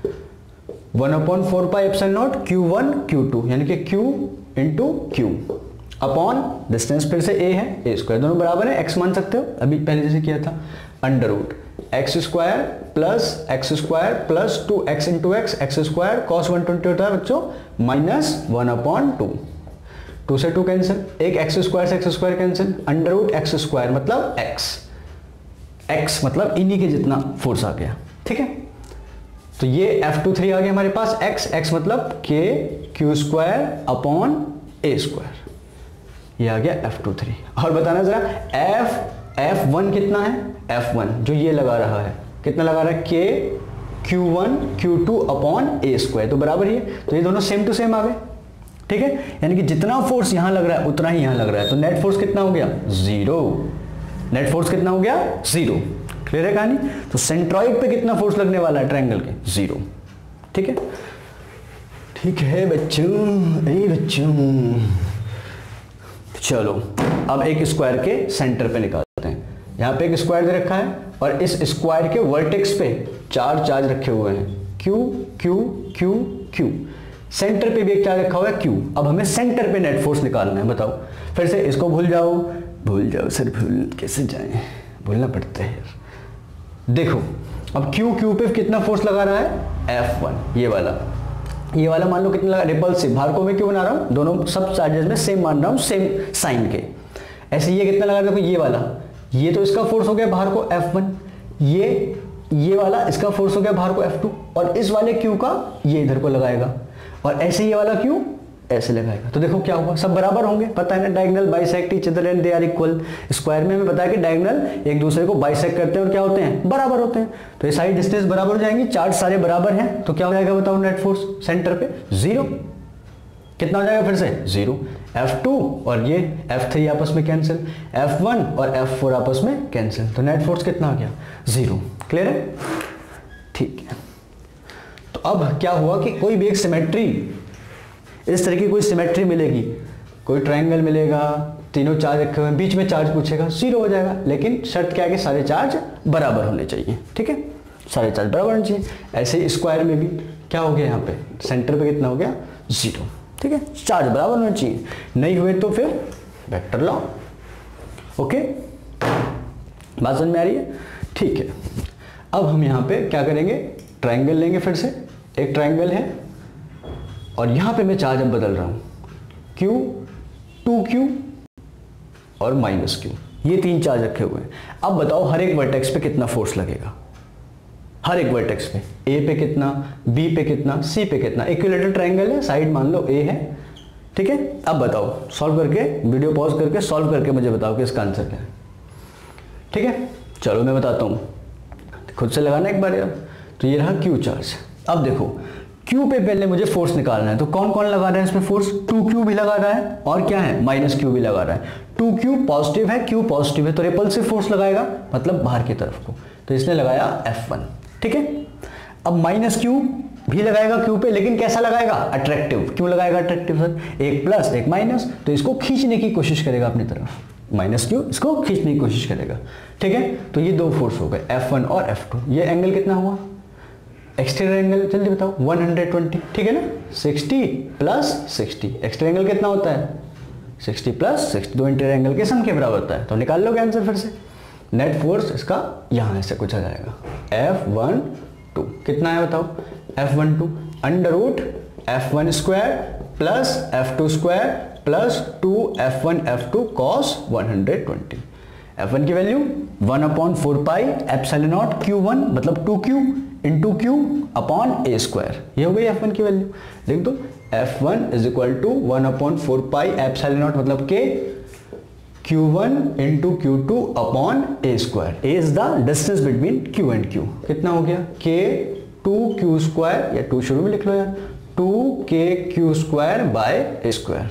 one upon four pi epsilon naught Q one Q two, यानी कि Q into Q upon distance फिर से ए है ए स्क्वायर, दोनों बराबर है, एक्स मान सकते हो अभी पहले जैसे किया था, under root x square plus x square plus two x into x x square cos one twenty होता है बच्चों, minus one upon two, two से टू कैंसिल, एक एक्स स्क्वायर से x square cancel, under root x square मतलब x, x मतलब इन्हीं के जितना फोर्स आ गया। ठीक है, तो ये एफ टू थ्री आ गया हमारे पास, एक्स एक्स मतलब K Q square upon A square, ये आ गया एफ टू थ्री। और बताना जरा एफ एफ वन कितना है, एफ वन जो ये लगा रहा है कितना लगा रहा है, K Q one Q two upon A square, तो बराबर ही है, तो ये दोनों सेम टू सेम आ गए। ठीक है, यानी कि जितना फोर्स यहां लग रहा है उतना ही यहां लग रहा है, तो नेट फोर्स कितना हो गया, जीरो, नेट फोर्स कितना हो गया, जीरो। क्लियर है कहानी? तो सेंट्रॉइड पे कितना फोर्स लगने वाला है ट्रायंगल के, जीरो। ठीक है, ठीक है बच्चों, ए बच्चों चलो अब एक स्क्वायर के सेंटर पे निकालते हैं। यहाँ पे एक स्क्वायर दे रखा है और इस स्क्वायर के वर्टेक्स पे चार चार्ज रखे हुए हैं, Q Q Q Q, centre पे भी एक चार्ज रखा हुआ है Q। अब हमें सेंटर पे नेट फोर्स निकालना है, बताओ। फिर से इसको भूल जाओ, भूल जाओ सर, भूल कैसे जाए, भूलना पड़ता है यार। देखो अब Q Q पे कितना फोर्स लगा रहा है, एफ वन, ये वाला ये वाला मान लो कितना लगा, रिपल्सिव, भार को मैं क्यों बना रहा हूँ, दोनों सब चार्जेस में सेम मान रहा हूँ, सेम साइन के। ऐसे ये कितना लगा, देखो ये वाला, ये तो इसका फोर्स हो गया बाहर को एफ वन, ये ये वाला इसका फोर्स हो गया बाहर को एफ टू, और इस वाले क्यू का ये इधर को लगाएगा, और ऐसे ये वाला क्यू ऐसे लगाएगा। तो देखो क्या हुआ, सब बराबर होंगे, पता है ना, diagonal bisect each other and they are equal. Square में हमें पता है कि डायगोनल एक दूसरे को बाइसेक्ट करते हैं और क्या होते हैं, बराबर होते हैं। तो ये सारी डिस्टेंस बराबर हो जाएंगी, चार्ज सारे बराबर हैं, तो क्या हो जाएगा बताओ, नेट फोर्स सेंटर पे जीरो। कितना हो जाएगा फिर से, जीरो। एफ टू और ये एफ थ्री आपस में कैंसिल, एफ वन और एफ फोर आपस में कैंसिल, तो नेट फोर्स कितना आ गया, जीरो। क्लियर है? ठीक है, तो अब क्या हुआ कि कोई भी एक सिमेट्री, इस तरह की कोई सिमेट्री मिलेगी, कोई ट्रायंगल मिलेगा, तीनों चार्ज रखे हुए हैं, बीच में चार्ज पूछेगा, जीरो हो जाएगा। लेकिन शर्त क्या है कि सारे चार्ज बराबर होने चाहिए। ठीक है, सारे चार्ज बराबर होने चाहिए। ऐसे ही स्क्वायर में भी क्या हो गया, यहाँ पे सेंटर पे कितना हो गया, जीरो। ठीक है, चार्ज बराबर होने चाहिए, नहीं हुए तो फिर वेक्टर लॉ। ओके, बात समझ में आ रही है? ठीक है, अब हम यहाँ पे क्या करेंगे, ट्रायंगल लेंगे। फिर से एक ट्रायंगल है और यहां पे मैं चार्ज अब बदल रहा हूं, Q, टू क्यू और माइनस क्यू, ये तीन चार्ज रखे हुए हैं। अब बताओ हर एक वर्टेक्स पे कितना फोर्स लगेगा, हर एक वर्टेक्स पे, ए पे कितना, बी पे कितना, सी पे कितना। इक्विलेटरल ट्रायंगल है, साइड मान लो ए है, ठीक है। अब बताओ सॉल्व करके, वीडियो पॉज करके सॉल्व करके मुझे बताओ कि इसका आंसर क्या है, ठीक है। चलो मैं बताता हूँ, खुद से लगाना एक बार यार। तो ये रहा क्यू चार्ज। अब देखो क्यू पे पहले मुझे फोर्स निकालना है, तो कौन कौन लगा रहा है इसमें फोर्स, टू क्यू भी लगा रहा है और क्या है माइनस क्यू भी लगा रहा है। टू क्यू पॉजिटिव है, क्यू पॉजिटिव है, तो रिपल्सिव फोर्स लगाएगा मतलब बाहर की तरफ को, तो इसने लगाया एफ वन, ठीक है। अब माइनस क्यू भी लगाएगा क्यू पे, लेकिन कैसा लगाएगा, अट्रैक्टिव। क्यों लगाएगा अट्रैक्टिव सर, एक प्लस एक माइनस, तो इसको खींचने की कोशिश करेगा अपनी तरफ, माइनस क्यू इसको खींचने की कोशिश करेगा, ठीक है। तो ये दो फोर्स हो गए एफ वन और एफ टू। ये एंगल कितना हुआ, एक्सटीरियर एंगल जल्दी बताओ, वन हंड्रेड ट्वेंटी, ठीक है ना। Sixty plus sixty, exterior angle कितना होता है, सिक्सटी प्लस सिक्सटी, दो इंटीरियर एंगल के सम के बराबर होता है। तो निकाल लोगे आंसर फिर से। नेट फोर्स इसका यहाँ से कुछ आ जाएगा, एफ वन टू कितना है बताओ, F one two under root F one square plus F two square plus two F one F two cos one hundred twenty. F one की value one upon four pi epsilon naught Q one मतलब two Q into Q upon A square, ये हो गई F one की value. लिख दो F one is equal to one upon four pi epsilon naught मतलब K Q one into Q two upon A square. A is the distance between Q and Q. कितना हो गया, K two Q square, या two शुरू में लिख लो यार, two K Q square by A square.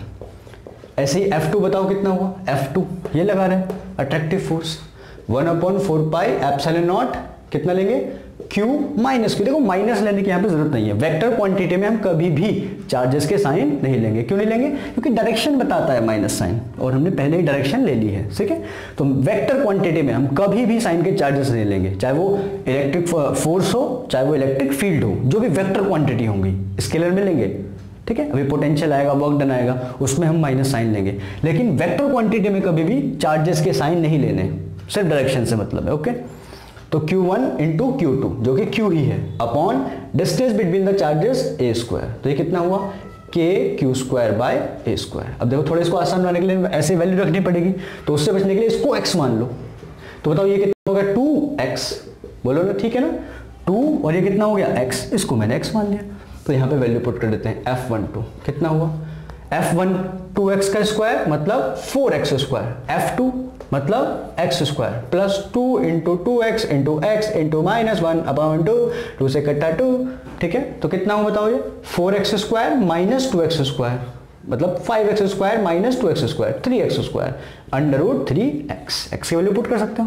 ऐसे ही एफ टू बताओ कितना हुआ, एफ टू ये लगा रहे हैं attractive force, one upon four pi epsilon naught कितना लेंगे, क्यू माइनस क्यू। देखो माइनस लेने की यहाँ पे जरूरत नहीं है, वेक्टर क्वांटिटी में हम कभी भी चार्जेस के साइन नहीं लेंगे। क्यों नहीं लेंगे, क्योंकि डायरेक्शन बताता है माइनस साइन, और हमने पहले ही डायरेक्शन ले ली है, ठीक है। तो वेक्टर क्वांटिटी में हम कभी भी साइन के चार्जेस नहीं लेंगे, चाहे वो इलेक्ट्रिक फोर्स हो चाहे वो इलेक्ट्रिक फील्ड हो, जो भी वेक्टर क्वांटिटी होंगी स्केलर में लेंगे, ठीक है। अभी पोटेंशियल आएगा, वर्क डन आएगा, उसमें हम माइनस साइन लेंगे, लेकिन वेक्टर क्वांटिटी में कभी भी चार्जेस के साइन नहीं लेने, सिर्फ डायरेक्शन से मतलब है, ओके। तो Q one into Q two जो कि क्यू ही है upon distance between the charges a square, तो ये कितना हुआ, k Q square by A square. अब देखो थोड़ा इसको आसान बनाने के लिए ऐसे वैल्यू रखनी पड़ेगी, तो उससे बचने के लिए इसको एक्स मान लो। तो बताओ ये कितना हो गया, टू एक्स, बोलो ना, ठीक है ना, टू और ये कितना हो गया एक्स, इसको मैंने एक्स मान लिया। तो यहाँ पे वैल्यू पुट कर देते हैं, एफ वन टू कितना हुआ, एफ वन टू एक्स का स्क्वायर मतलब four x square, F two मतलब x square plus two into two x into x into minus one upon two, two से कट्टा टू, ठीक है। तो कितना हो बताओ ये, four x square minus two x square मतलब five x square minus two x square, three x square under root three x, x की वैल्यू पुट कर सकते हो।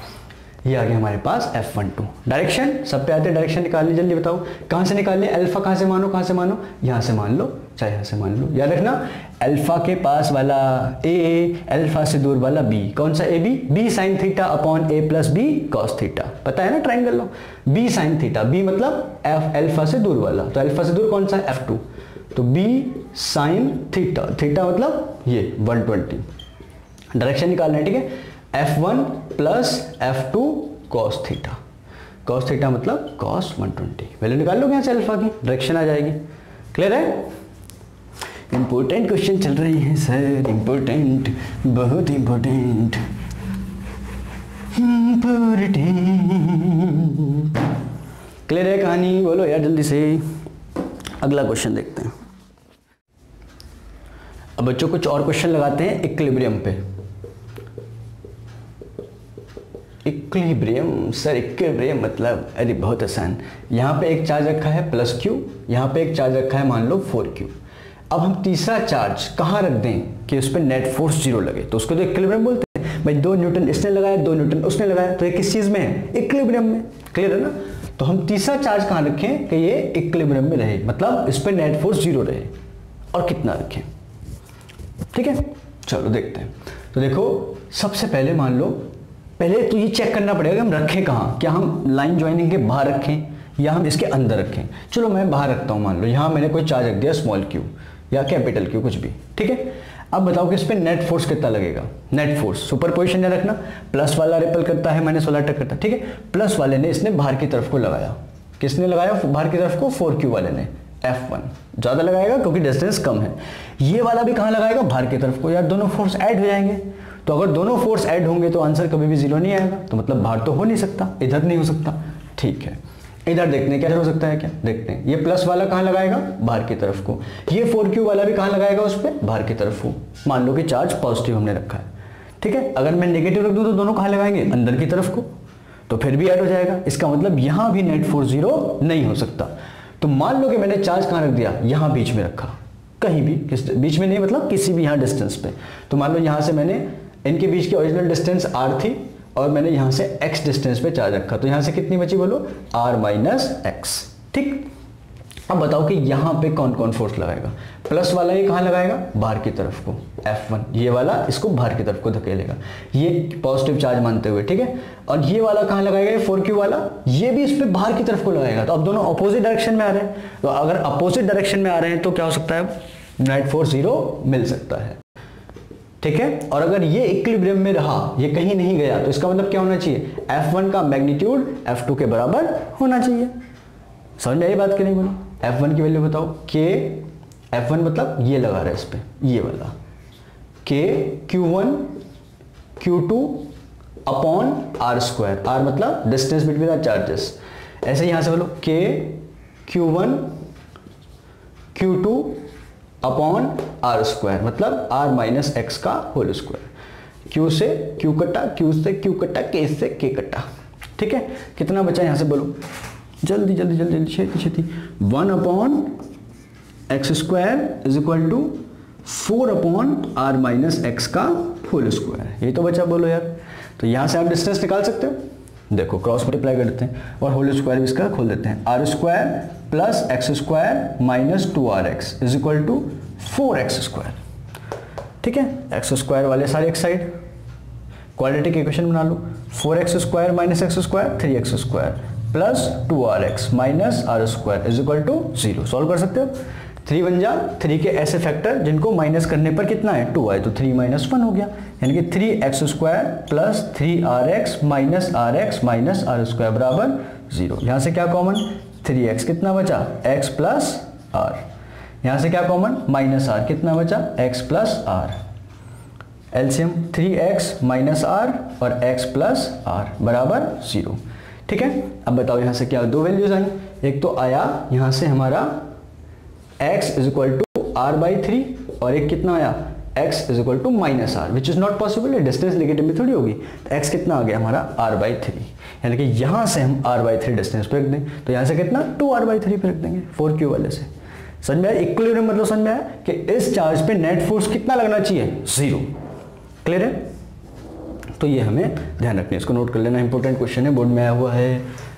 ये आ गया हमारे पास एफ वन टू। डायरेक्शन सब पे आते हैं, डायरेक्शन निकालनी, जल्दी बताओ कहाँ से निकालनी, अल्फा कहाँ से मानो, कहाँ से मानो, यहाँ से मान लो चाहे यहाँ से मान लो। याद रखना अल्फा के पास वाला ए, अल्फा से दूर वाला बी, कौन सा a b, b sine theta upon a plus b cos theta, पता है ना ट्राइंगल लो, बी साइन थीटा, बी मतलब एफ अल्फा से दूर वाला, तो अल्फा से दूर कौन सा है एफ टू, तो बी साइन थीटा, थीटा मतलब ये वन ट्वेंटी। डायरेक्शन निकालना है, ठीक है, F one plus F two cos theta, cos theta मतलब कॉस वन ट्वेंटी। वैल्यू निकाल लोगे यहाँ से अल्फा की, डायरेक्शन आ जाएगी। क्लियर है, इंपॉर्टेंट क्वेश्चन चल रहे हैं सर, इंपॉर्टेंट, बहुत इंपॉर्टेंट, इंपॉर्टेंट। क्लियर है कहानी, बोलो यार जल्दी से। अगला क्वेश्चन देखते हैं। अब बच्चों कुछ और क्वेश्चन लगाते हैं इक्विलिब्रियम पे। इक्विलिब्रियम सर, इक्विलिब्रियम मतलब अरे बहुत आसान। यहाँ पे एक चार्ज रखा है प्लस क्यू, यहाँ पे एक चार्ज रखा है मान लो फोर क्यू। अब हम तीसरा चार्ज कहाँ रख दें कि उस पर नेट फोर्स जीरो लगे, तो उसको तो इक्विलिब्रियम बोलते हैं। भाई दो न्यूटन इसने लगाया, दो न्यूटन उसने लगाया, तो ये किस चीज़ में है, इक्विलिब्रियम में। क्लियर है ना। तो हम तीसरा चार्ज कहाँ रखें कि ये इक्विलिब्रियम में रहे, मतलब इस पर नेट फोर्स जीरो रहे, और कितना रखें, ठीक है। चलो देखते हैं। तो देखो सबसे पहले मान लो, पहले तो ये चेक करना पड़ेगा कि हम रखें कहाँ, क्या हम लाइन ज्वाइनिंग के बाहर रखें या हम इसके अंदर रखें। चलो मैं बाहर रखता हूँ, मान लो यहाँ मैंने कोई चार्ज रख दिया स्मॉल क्यू या कैपिटल क्यू कुछ भी, ठीक है। अब बताओ कि इस पर नेट फोर्स कितना लगेगा। नेट फोर्स सुपरपोजिशन में रखना, प्लस वाला रिपल करता है माइनस वाला अटैक करता है, ठीक है। प्लस वाले ने इसने बाहर की तरफ को लगाया, किसने लगाया बाहर की तरफ को, फोर क्यू वाले ने, एफ वन ज़्यादा लगाएगा क्योंकि डिस्टेंस कम है। ये वाला भी कहाँ लगाएगा, बाहर की तरफ को। यार दोनों फोर्स ऐड हो जाएंगे, तो अगर दोनों फोर्स ऐड होंगे तो आंसर कभी भी जीरो नहीं आएगा, तो मतलब बाहर तो हो नहीं सकता, इधर नहीं हो सकता, ठीक है। इधर देखते हैं क्या हो सकता है, क्या देखते हैं। ये प्लस वाला कहाँ लगाएगा, बाहर की तरफ को। ये फोर क्यू वाला भी कहाँ लगाएगा, उस पर बाहर की तरफ को। मान लो कि चार्ज पॉजिटिव हमने रखा है, ठीक है। अगर मैं नेगेटिव रख दूं तो दोनों कहाँ लगाएंगे, अंदर की तरफ को, तो फिर भी ऐड हो जाएगा। इसका मतलब यहां भी नेट फोर्स जीरो नहीं हो सकता। तो मान लो कि मैंने चार्ज कहाँ रख दिया, यहां बीच में रखा, कहीं भी, किस बीच में नहीं मतलब किसी भी यहाँ डिस्टेंस पे। तो मान लो यहां से मैंने, इनके बीच की ओरिजिनल डिस्टेंस आर थी और मैंने यहां से एक्स डिस्टेंस पे चार्ज रखा, तो यहां से कितनी बची बोलो, आर माइनस एक्स, ठीक। अब बताओ कि यहां पे कौन कौन फोर्स लगाएगा। प्लस वाला ये कहां लगाएगा, बाहर की तरफ को, एफ वन, ये वाला इसको बाहर की तरफ को धकेलेगा, ये पॉजिटिव चार्ज मानते हुए, ठीक है। और ये वाला कहां लगाएगा, ये फोर क्यू वाला, ये भी इस पे बाहर की तरफ को लगाएगा। तो अब दोनों अपोजिट डायरेक्शन में आ रहे हैं, तो अगर अपोजिट डायरेक्शन में आ रहे हैं तो क्या हो सकता है, नेट फोर्स जीरो मिल सकता है, ठीक है। और अगर ये इक्विलिब्रियम में रहा, ये कहीं नहीं गया, तो इसका मतलब क्या होना चाहिए, एफ वन का मैग्नीट्यूड एफ टू के बराबर होना चाहिए। समझ में आई बात कि नहीं बोलो। एफ वन की वैल्यू बताओ, के एफ वन मतलब ये लगा रहा है इस पे, ये वाला k Q one Q two upon are square, are मतलब डिस्टेंस बिटवीन द चार्जेस। ऐसे यहां से बोलो k Q one Q two upon are square, मतलब आर माइनस एक्स का होल स्क्वायर। क्यू से क्यू कटा, क्यू से क्यू कटा, के से के कटा, ठीक है। कितना बचा यहां से बोलो, जल्दी जल्दी जल्दी जल्दी छेती छेती। One upon x square is equal to four upon r minus x का होल स्क्वायर, ये तो बचा बोलो यार। तो यहां से आप डिस्टेंस निकाल सकते हो, देखो क्रॉस मल्टीप्लाई कर देते हैं और होल स्क्वायर भी इसका खोल देते हैं। R square plus x square minus two r x is equal to four x square, ठीक है। एक्स स्क्वायर वाले सारे एक साइड, क्वाड्रेटिक इक्वेशन बना लो। Four x square minus x square three x square plus two r x minus r square is equal to zero. Solve कर सकते हो। थ्री बन जा, थ्री के ऐसे फैक्टर जिनको माइनस करने पर कितना है, टू आए, तो थ्री माइनस वन हो गया, यानी कि three x square plus three r x minus r x minus r square बराबर जीरो। यहाँ से क्या कॉमन, थ्री एक्स कितना बचा, एक्स प्लस आर। यहाँ से क्या कॉमन, माइनस आर कितना बचा, x plus r. LCM three x minus r और एक्स प्लस आर बराबर जीरो, ठीक है। अब बताओ यहाँ से क्या दो वैल्यूज आई, एक तो आया यहाँ से हमारा x is equal to r by three और एक कितना आया x is equal to minus r, which is not possible, distance negative में थोड़ी होगी। तो x कितना आ गया हमारा आर बाई थ्री, यानी कि यहाँ से हम आर बाई थ्री डिस्टेंस पे रख दें, तो यहाँ से कितना टू आर बाई थ्री पे रख देंगे फोर क्यू वाले से। समझ में आया, इक्विलिब्रियम मतलब समझ में आया कि इस चार्ज पे नेट फोर्स कितना लगना चाहिए, जीरो। क्लियर है, तो ये हमें ध्यान रखना है, इसको नोट कर लेना, इंपॉर्टेंट क्वेश्चन है, बोर्ड में आया हुआ है।